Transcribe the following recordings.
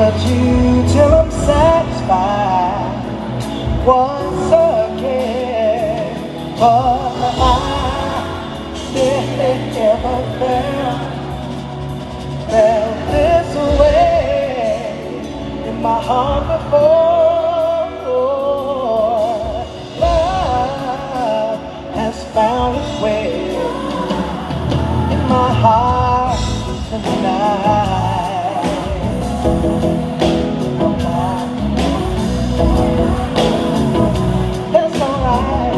touch you till I'm satisfied once again. But I never felt this way in my heart before. Love has found its way in my heart tonight. That's alright.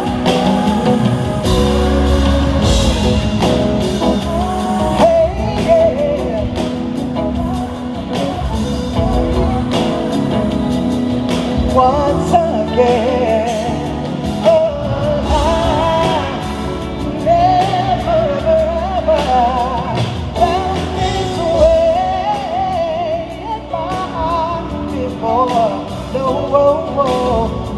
Hey, yeah. Once again, oh, I never ever felt this way in my heart before. No,